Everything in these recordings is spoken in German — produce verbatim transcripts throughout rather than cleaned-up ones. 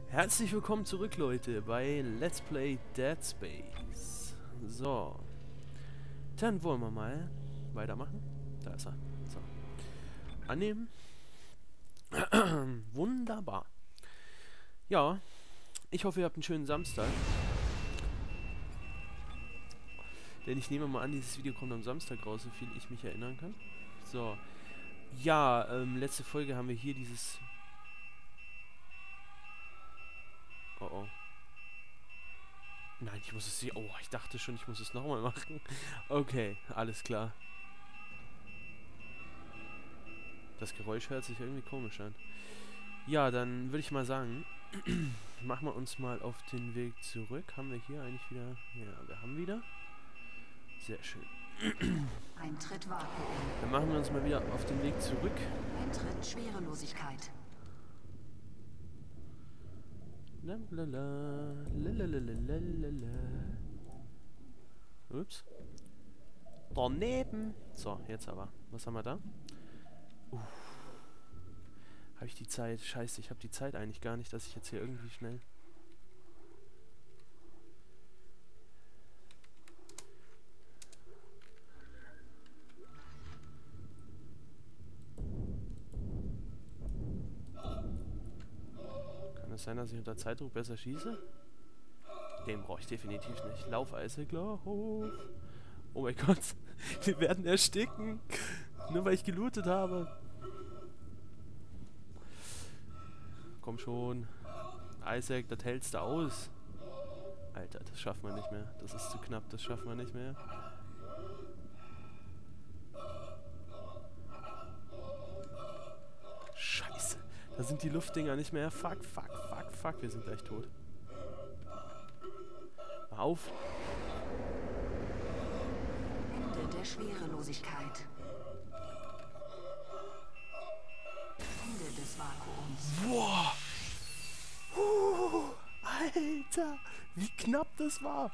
Herzlich willkommen zurück, Leute, bei Let's Play Dead Space. So. Dann wollen wir mal weitermachen. Da ist er. So. Annehmen. Wunderbar. Ja. Ich hoffe, ihr habt einen schönen Samstag. Denn ich nehme mal an, dieses Video kommt am Samstag raus, so viel ich mich erinnern kann. So. Ja, ähm, letzte Folge haben wir hier dieses... Oh oh. Nein, ich muss es... Oh, ich dachte schon, ich muss es nochmal machen. Okay, alles klar. Das Geräusch hört sich irgendwie komisch an. Ja, dann würde ich mal sagen, machen wir uns mal auf den Weg zurück. Haben wir hier eigentlich wieder... Ja, wir haben wieder. Sehr schön. Eintritt Vakuum. Dann machen wir uns mal wieder auf den Weg zurück. Eintritt Schwerelosigkeit. Lalalala, lalalala. Ups. Daneben. So, jetzt aber. Was haben wir da? Uh. Habe ich die Zeit? Scheiße, ich habe die Zeit eigentlich gar nicht, dass ich jetzt hier irgendwie schnell... Kann es sein, dass ich unter Zeitdruck besser schieße? Den brauche ich definitiv nicht. Lauf, Isaac, lauf! Oh mein Gott, wir werden ersticken! Nur weil ich gelootet habe. Komm schon. Isaac, das hältst du aus. Alter, das schaffen wir nicht mehr. Das ist zu knapp, das schaffen wir nicht mehr. Scheiße. Da sind die Luftdinger nicht mehr. Fuck, fuck, fuck, fuck. Wir sind gleich tot. Mal auf. Ende der Schwerelosigkeit. Ende des Vakuums. Boah. Uh, Alter. Wie knapp das war.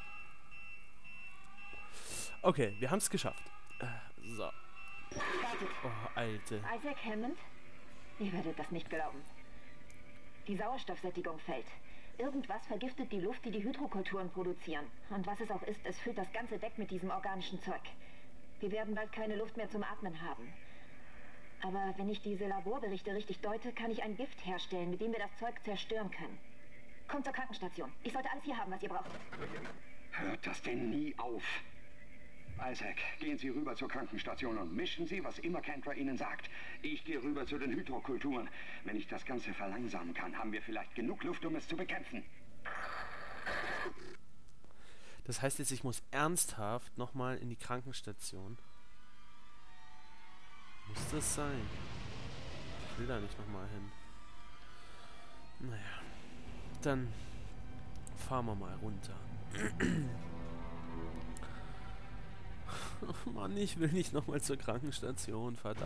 Okay, wir haben es geschafft. Äh, so. Oh, Alter. Isaac Hammond? Ihr werdet das nicht glauben. Die Sauerstoffsättigung fällt. Irgendwas vergiftet die Luft, die die Hydrokulturen produzieren. Und was es auch ist, es füllt das ganze Deck mit diesem organischen Zeug. Wir werden bald keine Luft mehr zum Atmen haben. Aber wenn ich diese Laborberichte richtig deute, kann ich ein Gift herstellen, mit dem wir das Zeug zerstören können. Kommt zur Krankenstation. Ich sollte alles hier haben, was ihr braucht. Hört das denn nie auf? Isaac, gehen Sie rüber zur Krankenstation und mischen Sie, was immer Kendra Ihnen sagt. Ich gehe rüber zu den Hydrokulturen. Wenn ich das Ganze verlangsamen kann, haben wir vielleicht genug Luft, um es zu bekämpfen. Das heißt jetzt, ich muss ernsthaft nochmal in die Krankenstation. Muss das sein? Ich will da nicht nochmal hin. Naja. Dann fahren wir mal runter. Oh Mann, ich will nicht nochmal zur Krankenstation, verdammt.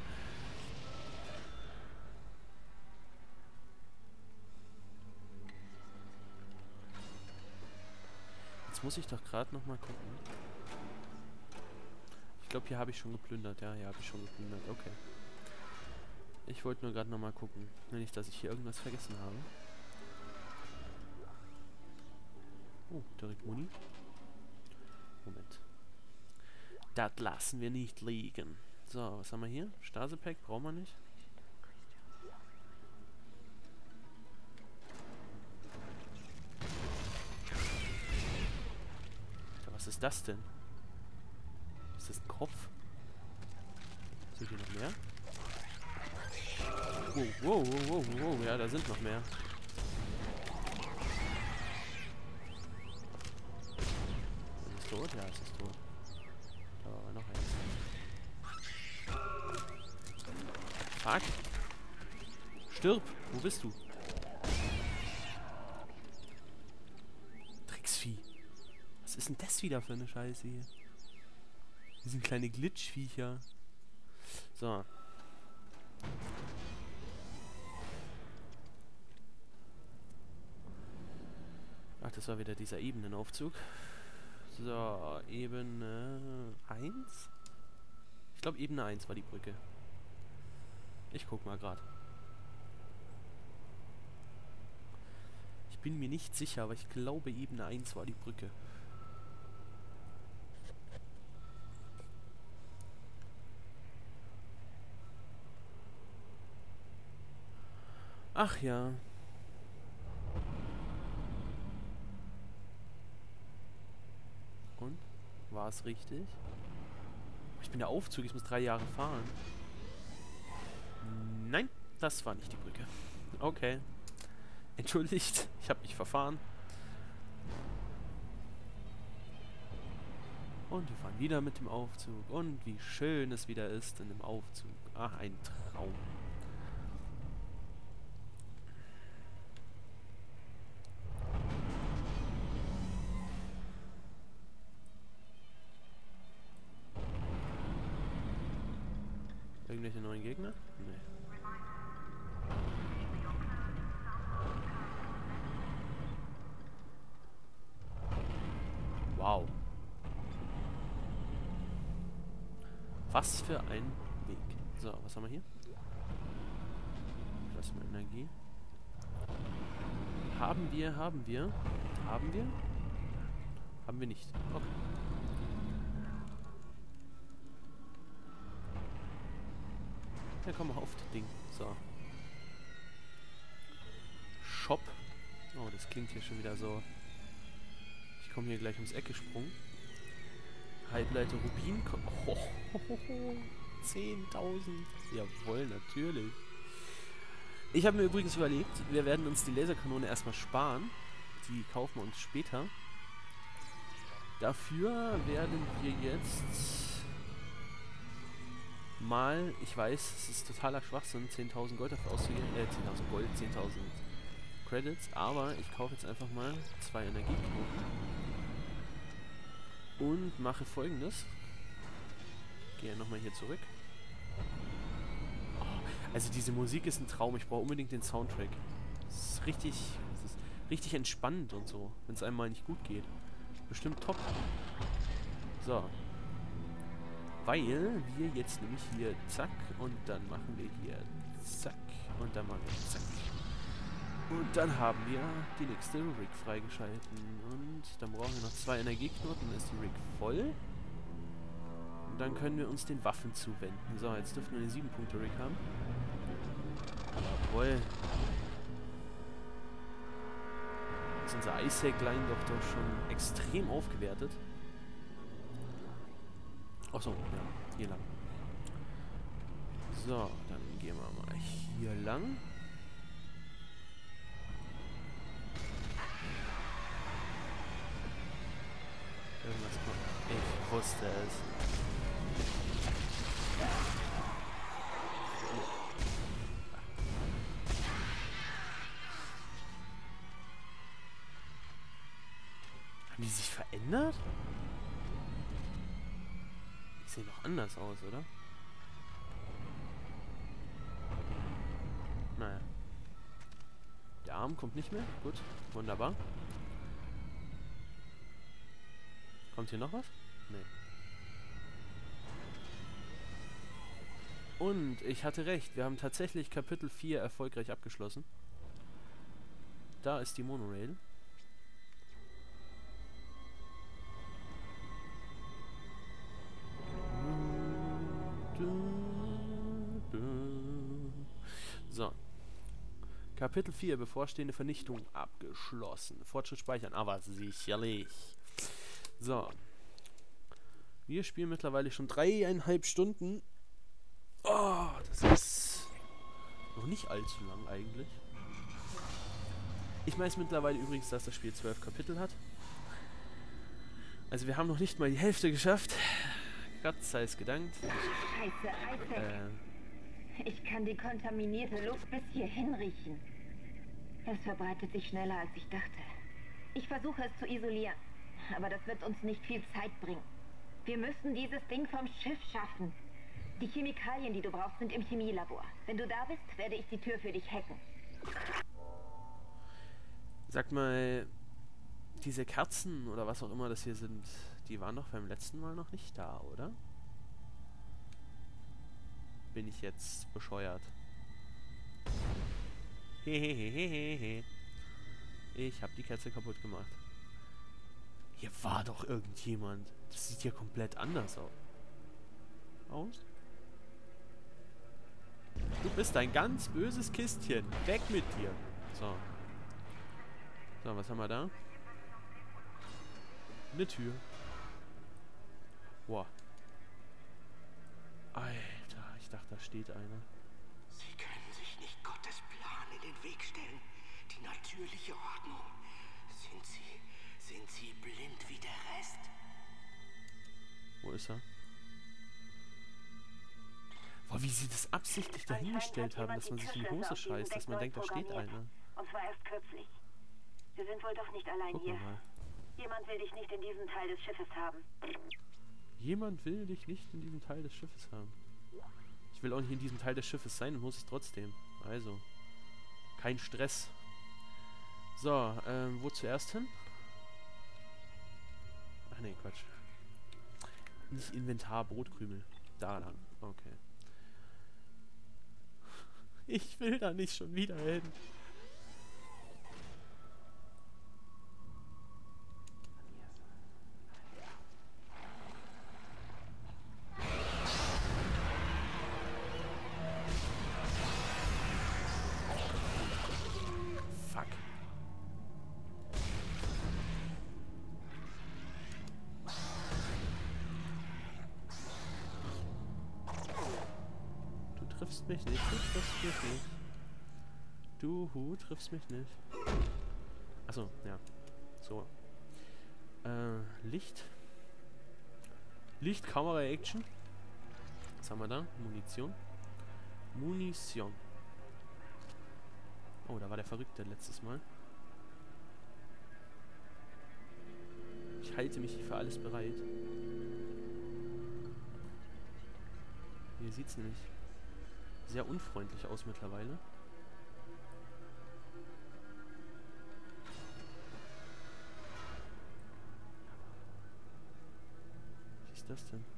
Jetzt muss ich doch gerade nochmal gucken. Ich glaube, hier habe ich schon geplündert. Ja, hier habe ich schon geplündert. Okay. Ich wollte nur gerade nochmal gucken. Nicht, dass ich hier irgendwas vergessen habe. Oh, direkt Muni. Moment. Das lassen wir nicht liegen. So, was haben wir hier? Stase-Pack brauchen wir nicht. Alter, was ist das denn? Ist das ein Kopf? Sind hier noch mehr? Wow, wow, wow, wow, wow. Ja, da sind noch mehr. Ist es tot? Ja, es ist tot. Da war aber noch eins. Fuck. Stirb! Wo bist du? Drecksvieh. Was ist denn das wieder für eine Scheiße hier? Die sind kleine Glitchviecher. So. Ach, das war wieder dieser Ebenenaufzug. So, Ebene eins? Ich glaube, Ebene eins war die Brücke. Ich guck mal gerade. Ich bin mir nicht sicher, aber ich glaube Ebene eins war die Brücke. Ach ja. Und? War es richtig? Ich bin der Aufzug, ich muss drei Jahre fahren. Nein, das war nicht die Brücke. Okay. Entschuldigt, ich habe mich verfahren. Und wir fahren wieder mit dem Aufzug. Und wie schön es wieder ist in dem Aufzug. Ach, ein Traum. Irgendwelche neuen Gegner? Nee. Wow. Was für ein Weg. So, was haben wir hier? Plasma-Energie. Haben wir, haben wir. Haben wir? Haben wir nicht. Okay. Ja, komm mal auf das Ding. So. Shop. Oh, das klingt hier schon wieder so. Ich komme hier gleich ums Eck gesprungen. Halbleiter Rubin. Oh, oh, oh, oh. zehntausend. Jawohl, natürlich. Ich habe mir übrigens überlegt, wir werden uns die Laserkanone erstmal sparen. Die kaufen wir uns später. Dafür werden wir jetzt mal, ich weiß, es ist totaler Schwachsinn, zehntausend Gold dafür auszugeben, äh, zehntausend Gold, zehntausend Credits, aber ich kaufe jetzt einfach mal zwei Energieknoten und mache Folgendes. Gehe nochmal hier zurück. Oh, also diese Musik ist ein Traum, ich brauche unbedingt den Soundtrack. Es ist richtig, es ist richtig entspannend und so, wenn es einem mal nicht gut geht. Bestimmt top. So. Weil wir jetzt nämlich hier zack und dann machen wir hier zack und dann machen wir zack. Und dann haben wir die nächste Rig freigeschalten. Und dann brauchen wir noch zwei Energieknoten, dann ist die Rig voll. Und dann können wir uns den Waffen zuwenden. So, jetzt dürfen wir eine sieben Punkte Rig haben. Jawohl. Ist unser Isaac-Line doch doch schon extrem aufgewertet. Achso, ja, hier lang. So, dann gehen wir mal hier lang. Irgendwas kommt. Ich wusste es. Haben die sich verändert? Die sehen doch anders aus, oder? Naja. Der Arm kommt nicht mehr. Gut, wunderbar. Kommt hier noch was? Nee. Und ich hatte recht. Wir haben tatsächlich Kapitel vier erfolgreich abgeschlossen. Da ist die Monorail. So. Kapitel vier, bevorstehende Vernichtung abgeschlossen. Fortschritt speichern, aber sicherlich. So. Wir spielen mittlerweile schon dreieinhalb Stunden. Oh, das ist noch nicht allzu lang eigentlich. Ich weiß mittlerweile übrigens, dass das Spiel zwölf Kapitel hat. Also wir haben noch nicht mal die Hälfte geschafft. Gott sei es gedankt. Scheiße, Isaac. Äh, Ich kann die kontaminierte Luft bis hierhin riechen. Es verbreitet sich schneller, als ich dachte. Ich versuche es zu isolieren, aber das wird uns nicht viel Zeit bringen. Wir müssen dieses Ding vom Schiff schaffen. Die Chemikalien, die du brauchst, sind im Chemielabor. Wenn du da bist, werde ich die Tür für dich hacken. Sag mal, diese Kerzen oder was auch immer das hier sind, die waren doch beim letzten Mal noch nicht da, oder? Bin ich jetzt bescheuert? Hehehehehe. Ich habe die Kerze kaputt gemacht. Hier war doch irgendjemand. Das sieht hier komplett anders aus. Aus? Du bist ein ganz böses Kistchen. Weg mit dir. So. So, was haben wir da? Eine Tür. Boah. Alter, ich dachte, da steht einer. Sie können sich nicht Gottes Plan in den Weg stellen. Die natürliche Ordnung. Sind Sie, sind Sie blind wie der Rest? Wo ist er? Boah, wie sie das absichtlich dahingestellt haben, dass man sich in die Hose scheißt, dass man denkt, da steht einer. Und zwar erst kürzlich. Wir sind wohl doch nicht allein Gucken hier. wir mal. Jemand will dich nicht in diesem Teil des Schiffes haben. Jemand will dich nicht in diesem Teil des Schiffes haben. Ich will auch nicht in diesem Teil des Schiffes sein, muss ich trotzdem. Also, kein Stress. So, ähm, wo zuerst hin? Ach nee, Quatsch. Nicht Inventar, Brotkrümel. Da lang. Okay. Ich will da nicht schon wieder hin. Fuck. Du triffst mich nicht, du triffst mich nicht. Du hu, triffst mich nicht. Achso, ja. So. Äh, Licht. Licht, Kamera, Action. Was haben wir da? Munition. Munition. Oh, da war der Verrückte letztes Mal. Ich halte mich für alles bereit. Hier sieht's nämlich sehr unfreundlich aus mittlerweile. Was ist das denn?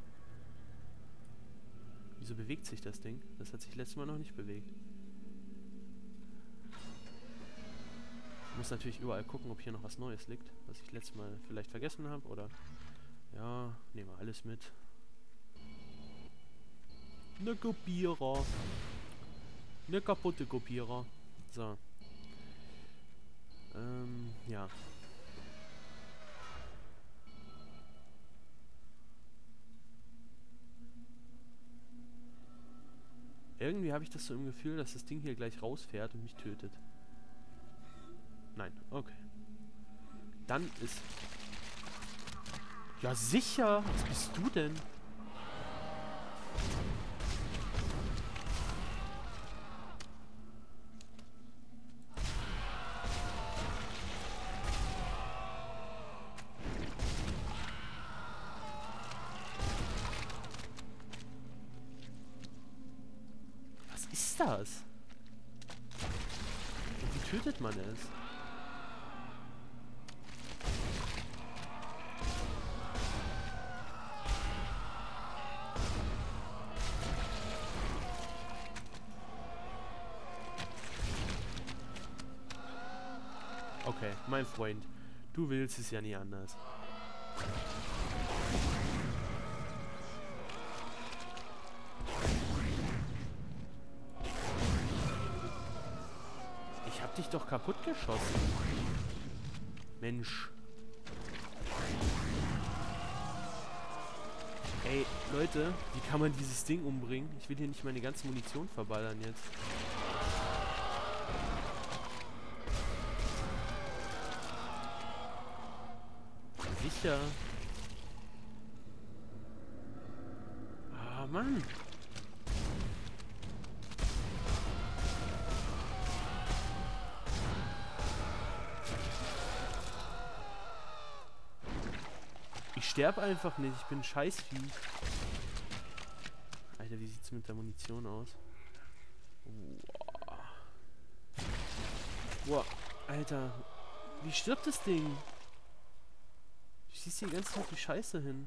Wieso bewegt sich das Ding? Das hat sich letztes Mal noch nicht bewegt. Ich muss natürlich überall gucken, ob hier noch was Neues liegt, was ich letztes Mal vielleicht vergessen habe, oder... Ja, nehmen wir alles mit. Ne Kopierer. Ne kaputte Kopierer. So. Ähm, ja. Irgendwie habe ich das so im Gefühl, dass das Ding hier gleich rausfährt und mich tötet. Nein, okay. Dann ist... Ja sicher! Was bist du denn? Was ist das? Und wie tötet man es? Okay, mein Freund, du willst es ja nie anders. Ich hab dich doch kaputt geschossen. Mensch. Ey, Leute, wie kann man dieses Ding umbringen? Ich will hier nicht meine ganze Munition verballern jetzt. Sicher. Ah, Mann. Ich sterbe einfach nicht. Ich bin ein Scheißvieh. Alter, wie sieht's mit der Munition aus? Wow. Wow. Alter. Wie stirbt das Ding? Du siehst die ganze Zeit die Scheiße hin.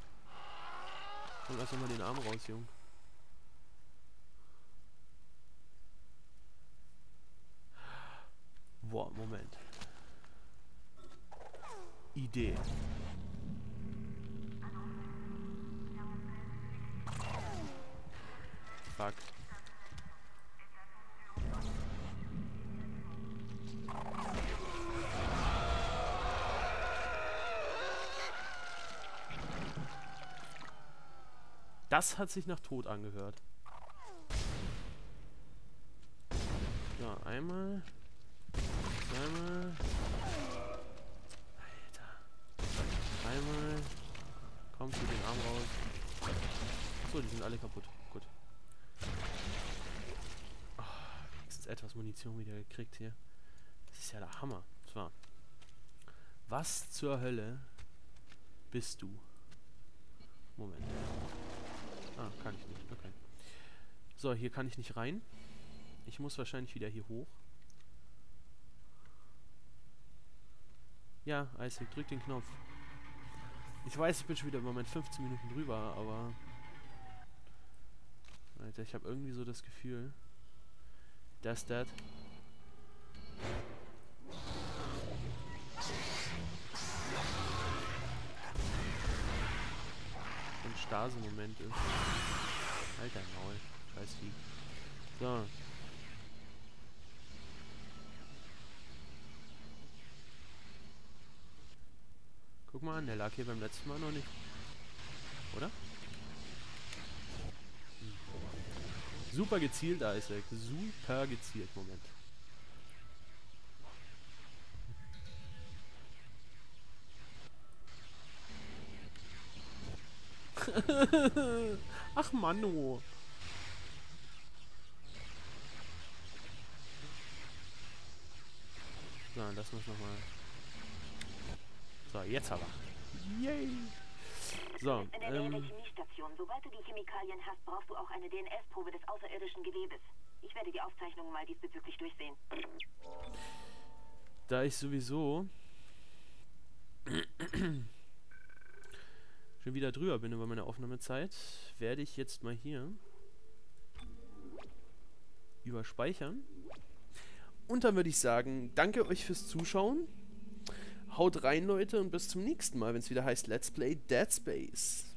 Komm, lass doch mal den Arm raus, Jung. Boah, Moment. Idee. Fuck. Das hat sich nach Tod angehört. Ja, einmal. Zweimal. Alter. Einmal. Kommt zu den Arm raus. So, die sind alle kaputt. Gut. Oh, wenigstens etwas Munition wieder gekriegt hier. Das ist ja der Hammer. Zwar. Was zur Hölle bist du? Moment. Ah, kann ich nicht. Okay. So, hier kann ich nicht rein. Ich muss wahrscheinlich wieder hier hoch. Ja, Isaac, drück den Knopf. Ich weiß, ich bin schon wieder im Moment fünfzehn Minuten drüber, aber... Alter, ich habe irgendwie so das Gefühl, dass das... ein Stase-Moment ist. Alter Maul. Scheiß Vieh. So. Guck mal an, der lag hier beim letzten Mal noch nicht. Oder? Hm. Super gezielt, Isaac. Super gezielt. Moment. Ach, Mano. So, dann lassen wir es nochmal. So, jetzt aber. Yay! So, in der Nähe ähm... der Chemiestation. Sobald du die Chemikalien hast, brauchst du auch eine D N S-Probe des außerirdischen Gewebes. Ich werde die Aufzeichnungen mal diesbezüglich durchsehen. Da ich sowieso schon wieder drüber bin über meine Aufnahmezeit, werde ich jetzt mal hier überspeichern. Und dann würde ich sagen, danke euch fürs Zuschauen. Haut rein, Leute, und bis zum nächsten Mal, wenn es wieder heißt Let's Play Dead Space.